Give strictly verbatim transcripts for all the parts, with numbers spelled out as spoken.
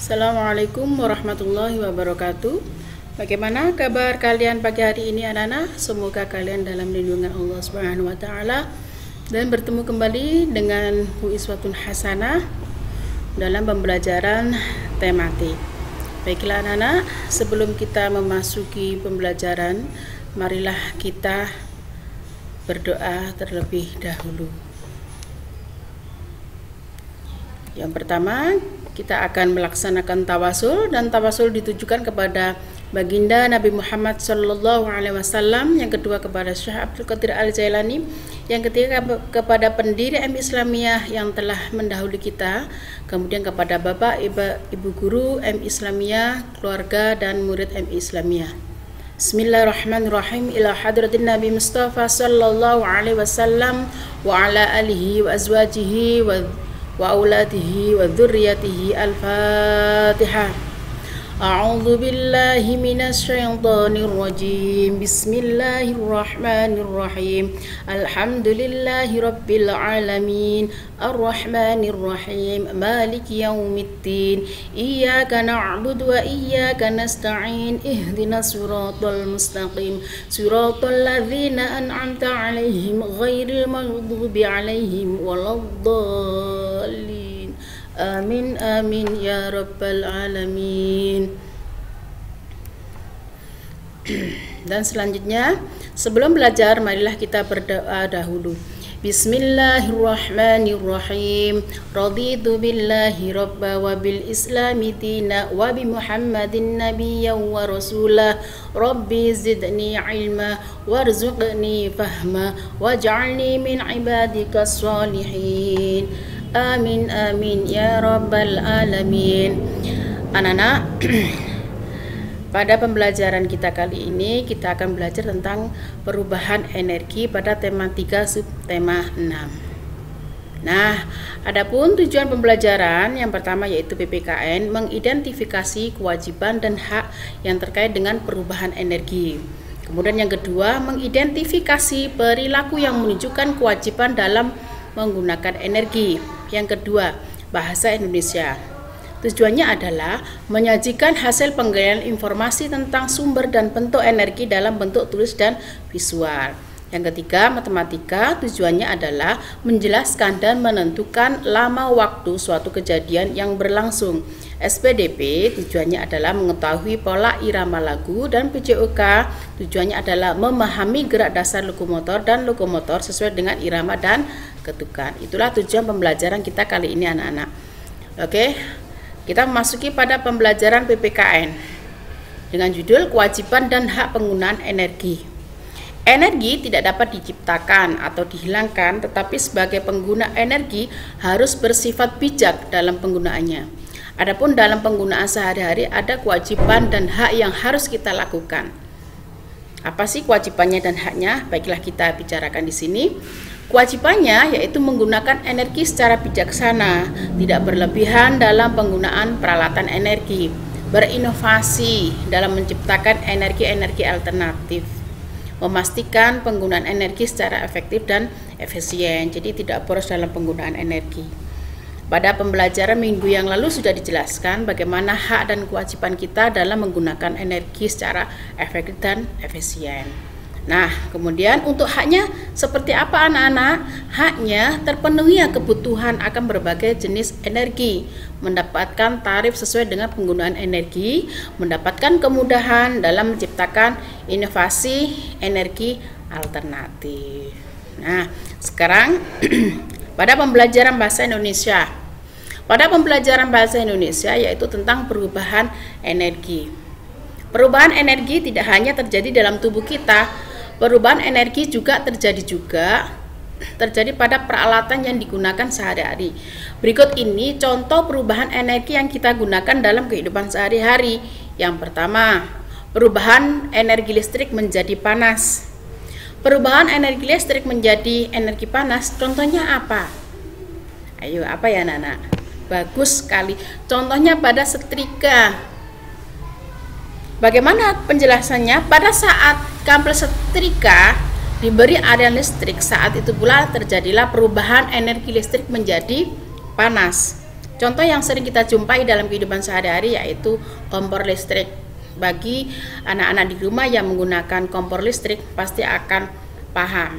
Assalamualaikum warahmatullahi wabarakatuh. Bagaimana kabar kalian pagi hari ini anak-anak? Semoga kalian dalam lindungan Allah Subhanahu wa taala dan bertemu kembali dengan Bu Iswatun Hasanah dalam pembelajaran tematik. Baiklah anak-anak, sebelum kita memasuki pembelajaran, marilah kita berdoa terlebih dahulu. Yang pertama, kita akan melaksanakan tawasul, dan tawasul ditujukan kepada baginda Nabi Muhammad Shallallahu Alaihi Wasallam. Yang kedua kepada Syekh Abdul Qadir Al Jailani. Yang ketiga kepada pendiri M I Islamiyah yang telah mendahului kita. Kemudian kepada Bapak, Ibu, Ibu Guru M I Islamiyah, keluarga dan murid M I Islamiyah. Bismillahirrahmanirrahim. Ila hadratin Nabi Mustafa Sallallahu Alaihi Wasallam wa ala alihi wa azwajihi wa wa auladihi wa dzurriyyatihi. Al-Fatihah. A'udzu billahi minasy syaithanir rajim. Bismillahirrahmanirrahim. Alhamdulillahi rabbil alamin. Arrahmanir rahim. Maliki yaumiddin. Iyyaka na'budu wa iyyaka nasta'in. Ihdinas siratal mustaqim. Siratal ladzina an'amta 'alaihim ghairil maghdubi 'alaihim waladdallin. Amin amin ya rabbal alamin. Dan selanjutnya, sebelum belajar, marilah kita berdoa dahulu. Bismillahirrahmanirrahim. Raditu billahi rabba wa bil islami dina wa bi muhammadin nabiyyan wa rasulah. Rabbi zidni ilma warzuqni fahma waj'alni min ibadikas salihin. Amin amin ya rabbal alamin. Anak-anak, pada pembelajaran kita kali ini kita akan belajar tentang perubahan energi pada tema tiga subtema enam. Nah, adapun tujuan pembelajaran yang pertama yaitu P P K N mengidentifikasi kewajiban dan hak yang terkait dengan perubahan energi. Kemudian yang kedua, mengidentifikasi perilaku yang menunjukkan kewajiban dalam menggunakan energi. Yang kedua, bahasa Indonesia. Tujuannya adalah menyajikan hasil penggalian informasi tentang sumber dan bentuk energi dalam bentuk tulis dan visual. Yang ketiga, matematika. Tujuannya adalah menjelaskan dan menentukan lama waktu suatu kejadian yang berlangsung. S P D P tujuannya adalah mengetahui pola irama lagu, dan P J O K tujuannya adalah memahami gerak dasar lokomotor dan lokomotor sesuai dengan irama dan ketukan. Itulah tujuan pembelajaran kita kali ini anak-anak. Oke, kita memasuki pada pembelajaran P P K N dengan judul kewajiban dan hak penggunaan energi. Energi tidak dapat diciptakan atau dihilangkan, tetapi sebagai pengguna energi harus bersifat bijak dalam penggunaannya. Adapun dalam penggunaan sehari-hari ada kewajiban dan hak yang harus kita lakukan. Apa sih kewajibannya dan haknya? Baiklah kita bicarakan di sini. Kewajibannya yaitu menggunakan energi secara bijaksana, tidak berlebihan dalam penggunaan peralatan energi, berinovasi dalam menciptakan energi-energi alternatif, memastikan penggunaan energi secara efektif dan efisien, jadi tidak boros dalam penggunaan energi. Pada pembelajaran minggu yang lalu sudah dijelaskan bagaimana hak dan kewajiban kita dalam menggunakan energi secara efektif dan efisien. Nah, kemudian untuk haknya seperti apa anak-anak? Haknya terpenuhi kebutuhan akan berbagai jenis energi, mendapatkan tarif sesuai dengan penggunaan energi, mendapatkan kemudahan dalam menciptakan inovasi energi alternatif. Nah, sekarang pada pembelajaran bahasa Indonesia. Pada pembelajaran bahasa Indonesia yaitu tentang perubahan energi. Perubahan energi tidak hanya terjadi dalam tubuh kita, perubahan energi juga terjadi juga terjadi pada peralatan yang digunakan sehari-hari. Berikut ini contoh perubahan energi yang kita gunakan dalam kehidupan sehari-hari. Yang pertama, perubahan energi listrik menjadi panas. Perubahan energi listrik menjadi energi panas, contohnya apa? Ayo, apa ya anak-anak? Bagus sekali. Contohnya pada setrika. Bagaimana penjelasannya? Pada saat kabel setrika diberi aliran listrik, saat itu pula terjadilah perubahan energi listrik menjadi panas. Contoh yang sering kita jumpai dalam kehidupan sehari-hari yaitu kompor listrik. Bagi anak-anak di rumah yang menggunakan kompor listrik pasti akan paham.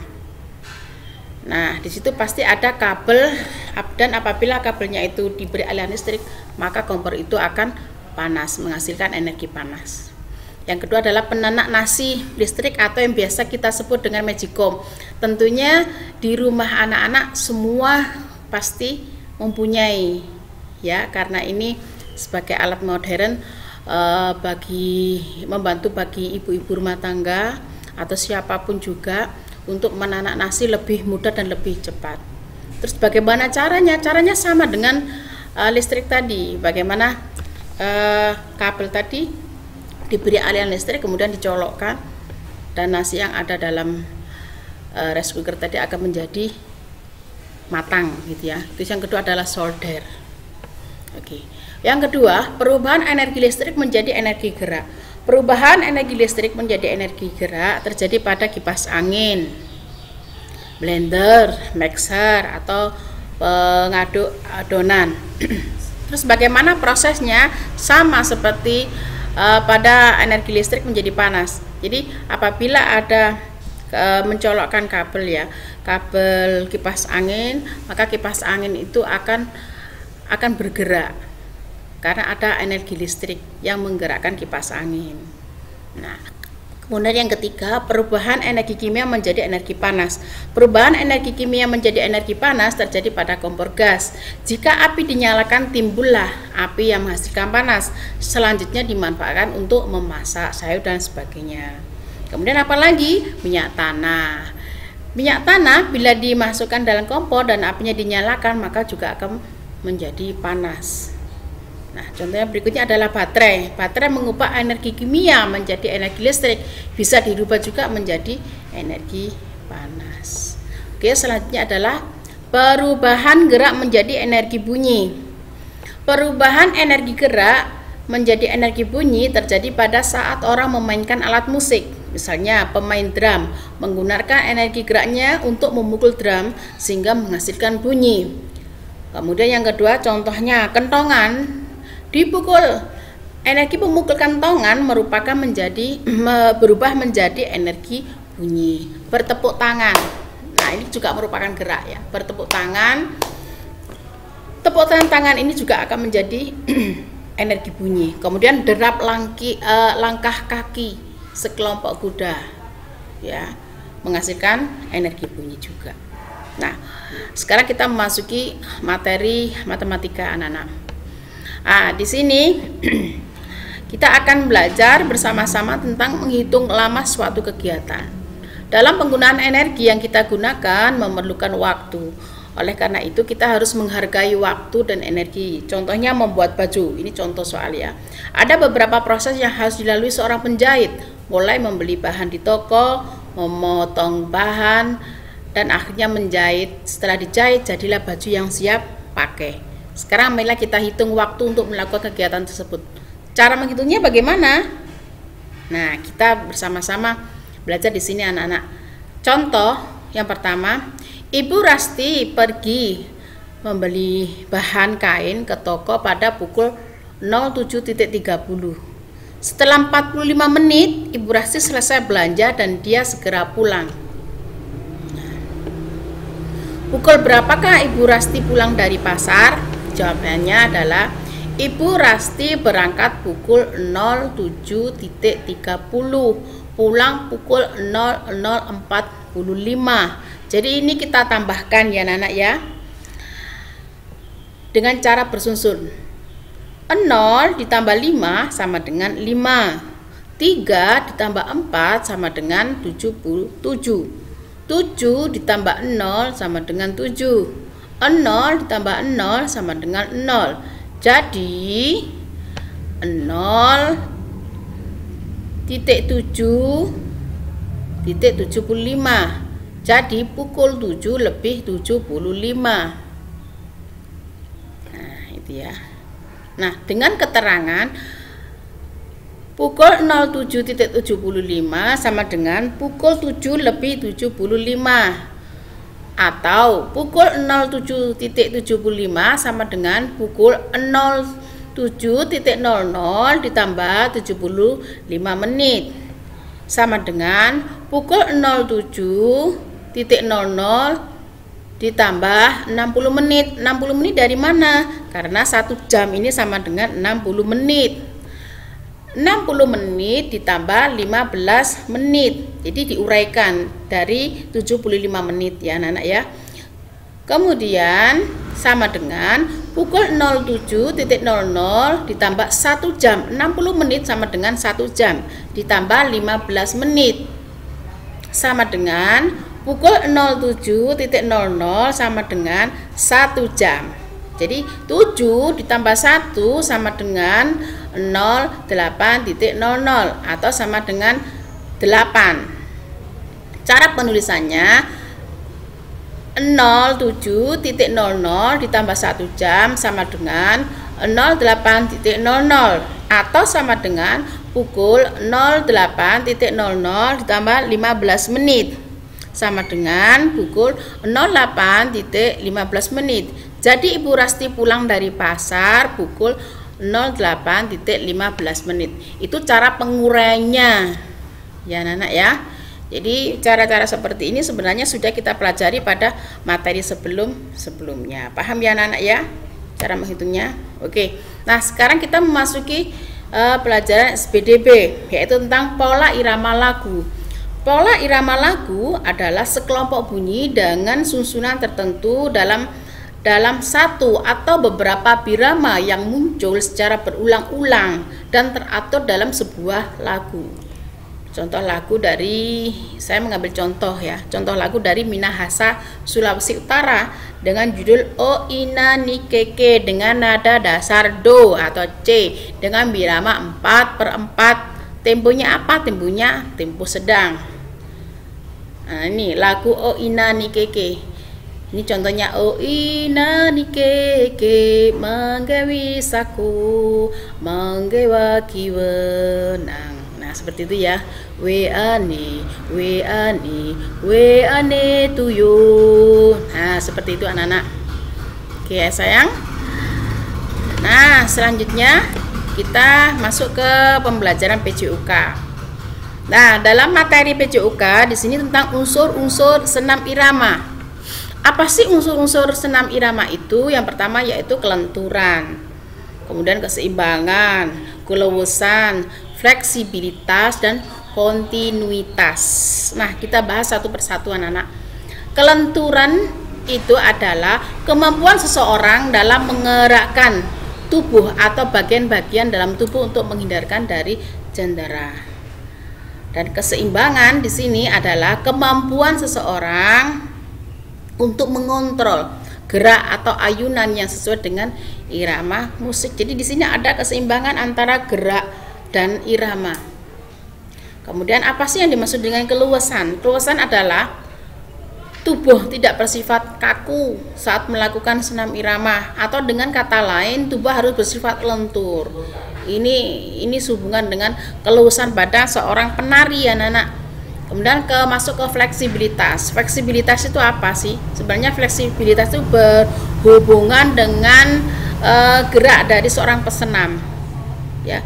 Nah, di situ pasti ada kabel, dan apabila kabelnya itu diberi aliran listrik, maka kompor itu akan panas, menghasilkan energi panas. Yang kedua adalah penanak nasi listrik atau yang biasa kita sebut dengan magicom. Tentunya di rumah anak-anak semua pasti mempunyai, ya, karena ini sebagai alat modern eh, bagi membantu bagi ibu-ibu rumah tangga atau siapapun juga untuk menanak nasi lebih mudah dan lebih cepat. Terus bagaimana caranya? Caranya sama dengan uh, listrik tadi. Bagaimana uh, kabel tadi diberi aliran listrik kemudian dicolokkan dan nasi yang ada dalam uh, rice cooker tadi akan menjadi matang gitu ya. Terus yang kedua adalah solder. Oke. Yang kedua, perubahan energi listrik menjadi energi gerak. Perubahan energi listrik menjadi energi gerak terjadi pada kipas angin, blender, mixer, atau pengaduk adonan. Terus bagaimana prosesnya? Sama seperti uh, pada energi listrik menjadi panas. Jadi apabila ada uh, mencolokkan kabel ya, kabel kipas angin, maka kipas angin itu akan akan bergerak. Karena ada energi listrik yang menggerakkan kipas angin. Nah, kemudian yang ketiga, perubahan energi kimia menjadi energi panas. Perubahan energi kimia menjadi energi panas terjadi pada kompor gas. Jika api dinyalakan, timbullah api yang menghasilkan panas. Selanjutnya dimanfaatkan untuk memasak sayur dan sebagainya. Kemudian apalagi? Minyak tanah. Minyak tanah bila dimasukkan dalam kompor dan apinya dinyalakan, maka juga akan menjadi panas. Nah, contohnya berikutnya adalah baterai. Baterai mengubah energi kimia menjadi energi listrik, bisa dirubah juga menjadi energi panas. Oke, selanjutnya adalah perubahan gerak menjadi energi bunyi. Perubahan energi gerak menjadi energi bunyi terjadi pada saat orang memainkan alat musik. Misalnya pemain drum menggunakan energi geraknya untuk memukul drum sehingga menghasilkan bunyi. Kemudian yang kedua, contohnya kentongan. Dipukul, energi pemukul kentongan merupakan menjadi berubah menjadi energi bunyi. Bertepuk tangan, nah ini juga merupakan gerak ya. Bertepuk tangan, tepuk tangan tangan ini juga akan menjadi energi bunyi. Kemudian derap langki, eh, langkah kaki sekelompok kuda, ya, menghasilkan energi bunyi juga. Nah, sekarang kita memasuki materi matematika anak-anak. Ah, di sini kita akan belajar bersama-sama tentang menghitung lama suatu kegiatan. Dalam penggunaan energi yang kita gunakan memerlukan waktu. Oleh karena itu kita harus menghargai waktu dan energi. Contohnya membuat baju. Ini contoh soal ya. Ada beberapa proses yang harus dilalui seorang penjahit, mulai membeli bahan di toko, memotong bahan, dan akhirnya menjahit. Setelah dijahit, jadilah baju yang siap pakai. Sekarang marilah kita hitung waktu untuk melakukan kegiatan tersebut. Cara menghitungnya bagaimana? Nah, kita bersama-sama belajar di sini anak-anak. Contoh yang pertama, Ibu Rasti pergi membeli bahan kain ke toko pada pukul nol tujuh tiga puluh. Setelah empat puluh lima menit, Ibu Rasti selesai belanja dan dia segera pulang. Pukul berapakah Ibu Rasti pulang dari pasar? Jawabannya adalah Ibu Rasti berangkat pukul nol tujuh tiga puluh, pulang pukul nol nol empat puluh lima. Jadi ini kita tambahkan ya anak-anak ya, dengan cara bersusun. nol ditambah lima sama dengan lima, tiga ditambah empat sama dengan tujuh puluh tujuh, tujuh ditambah nol sama dengan tujuh, nol ditambah nol sama dengan nol. Jadi nol titik tujuh titik tujuh puluh lima. Jadi pukul tujuh lebih tujuh puluh lima. Nah, itu ya. Nah, dengan keterangan pukul nol tujuh titik tujuh puluh lima sama dengan pukul tujuh lebih tujuh puluh lima. atau pukul nol tujuh titik tujuh lima sama dengan pukul nol tujuh titik nol nol ditambah tujuh puluh lima menit sama dengan pukul nol tujuh titik nol nol ditambah enam puluh menit. Enam puluh menit dari mana? Karena satu jam ini sama dengan enam puluh menit. Enam puluh menit ditambah lima belas menit, jadi diuraikan dari tujuh puluh lima menit ya anak-anak ya. Kemudian sama dengan pukul nol tujuh titik nol nol ditambah satu jam. Enam puluh menit sama dengan satu jam ditambah lima belas menit sama dengan pukul nol tujuh titik nol nol sama dengan satu jam. Jadi tujuh ditambah satu sama dengan nol delapan titik nol nol atau sama dengan delapan. Cara penulisannya nol tujuh titik nol nol ditambah satu jam sama dengan nol delapan titik nol nol atau sama dengan pukul nol delapan titik nol nol ditambah lima belas menit sama dengan pukul nol delapan titik lima belas menit. Jadi Ibu Rasti pulang dari pasar pukul nol delapan titik lima belas menit. Itu cara penguraiannya ya anak-anak ya. Jadi cara-cara seperti ini sebenarnya sudah kita pelajari pada materi sebelum-sebelumnya. Paham ya anak-anak ya cara menghitungnya? Oke. Nah, sekarang kita memasuki uh, pelajaran S B D B, yaitu tentang pola irama lagu. Pola irama lagu adalah sekelompok bunyi dengan susunan tertentu dalam dalam satu atau beberapa birama yang muncul secara berulang-ulang dan teratur dalam sebuah lagu. Contoh lagu dari, saya mengambil contoh ya, contoh lagu dari Minahasa Sulawesi Utara dengan judul O Ina Ni Keke dengan nada dasar Do atau C dengan birama empat per empat. Temponya apa? Temponya tempo sedang. Nah, ini lagu O Ina Ni Keke. Ini contohnya O Ina Ni Keke manggawi saku manggewa kiwenang. Nah, seperti itu ya. We ane, we ane, we ane tuyo. Nah, seperti itu anak-anak. Oke ya sayang. Nah, selanjutnya kita masuk ke pembelajaran P J U K. Nah, dalam materi P J U K di sini tentang unsur-unsur senam irama. Apa sih unsur-unsur senam irama itu? Yang pertama yaitu kelenturan, kemudian keseimbangan, keluasan, fleksibilitas, dan kontinuitas. Nah, kita bahas satu persatu anak-anak. Kelenturan itu adalah kemampuan seseorang dalam menggerakkan tubuh atau bagian-bagian dalam tubuh untuk menghindarkan dari cedera. Dan keseimbangan di sini adalah kemampuan seseorang untuk mengontrol gerak atau ayunan yang sesuai dengan irama musik. Jadi di sini ada keseimbangan antara gerak dan irama. Kemudian apa sih yang dimaksud dengan keluasan? Keluasan adalah tubuh tidak bersifat kaku saat melakukan senam irama, atau dengan kata lain tubuh harus bersifat lentur. Ini ini hubungan dengan keluasan pada seorang penari ya anak-anak. Kemudian ke masuk ke fleksibilitas. Fleksibilitas itu apa sih? Sebenarnya fleksibilitas itu berhubungan dengan uh, gerak dari seorang pesenam. Ya.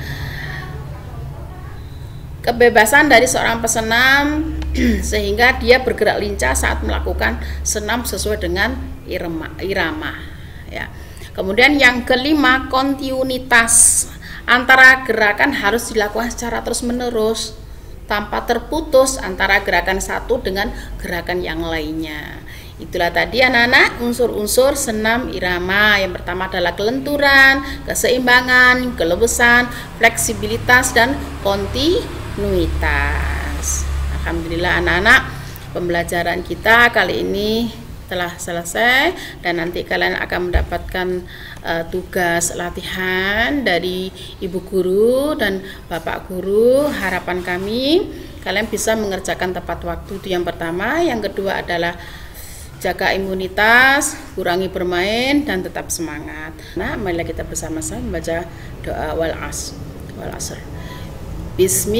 Kebebasan dari seorang pesenam sehingga dia bergerak lincah saat melakukan senam sesuai dengan irama, irama ya. Kemudian yang kelima, kontinuitas. Antara gerakan harus dilakukan secara terus-menerus tanpa terputus antara gerakan satu dengan gerakan yang lainnya. Itulah tadi anak-anak unsur-unsur senam irama. Yang pertama adalah kelenturan, keseimbangan, keluasan, fleksibilitas, dan kontinuitas. Alhamdulillah anak-anak, pembelajaran kita kali ini telah selesai dan nanti kalian akan mendapatkan uh, tugas latihan dari ibu guru dan bapak guru. Harapan kami kalian bisa mengerjakan tepat waktu, itu yang pertama. Yang kedua adalah jaga imunitas, kurangi bermain, dan tetap semangat. Nah, marilah kita bersama-sama membaca doa wal asr. Wal asr.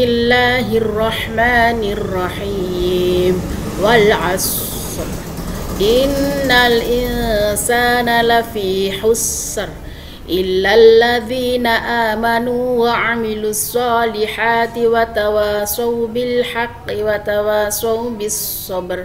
Bismillahirrahmanirrahim. Wal asr. Innal insana lafi husr illa alladzina amanu wa amilus solihati wa tawasaw bil haqqi wa tawasaw bis sabr.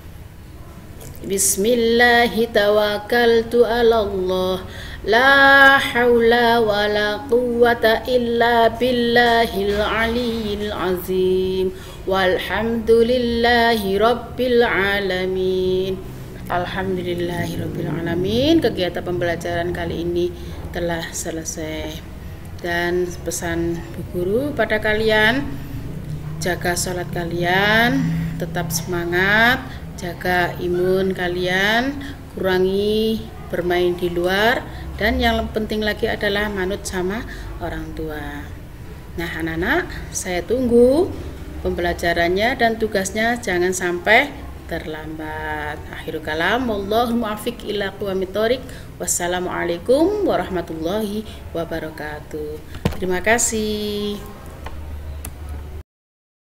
Bismillahi tawakkaltu ala Allah, la haula wa la quwwata illa billahil aliyyil azim, walhamdulillahi rabbil alamin. Alhamdulillahi rabbil alamin. Kegiatan pembelajaran kali ini telah selesai. Dan pesan Bu Guru pada kalian, jaga sholat kalian, tetap semangat, jaga imun kalian, kurangi bermain di luar, dan yang penting lagi adalah manut sama orang tua. Nah anak-anak, saya tunggu pembelajarannya dan tugasnya, jangan sampai terlambat. Akhirul kalam, wallahu muwaffiq ila aqwamit thoriq. Wassalamualaikum warahmatullahi wabarakatuh. Terima kasih.